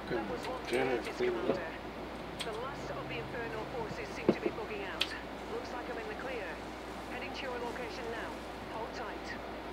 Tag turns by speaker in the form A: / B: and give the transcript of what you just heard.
A: That was what created Commander. The last of the Infernal forces seem to be bugging out. Looks like I'm in the clear. Heading to your location now. Hold tight.